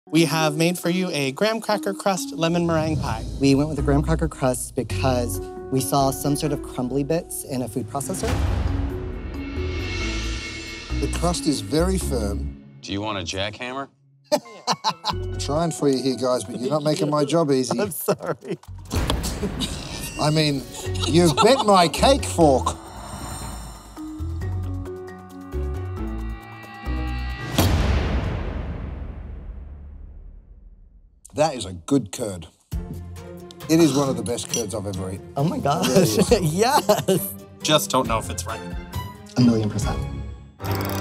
We have made for you a graham cracker crust lemon meringue pie. We went with the graham cracker crust because we saw some sort of crumbly bits in a food processor. The crust is very firm. Do you want a jackhammer? I'm trying for you here, guys, but you're not making my job easy. I'm sorry. I mean, you've bent my cake fork. That is a good curd. It is one of the best curds I've ever eaten. Oh my gosh, yes. Just don't know if it's right. 1,000,000%.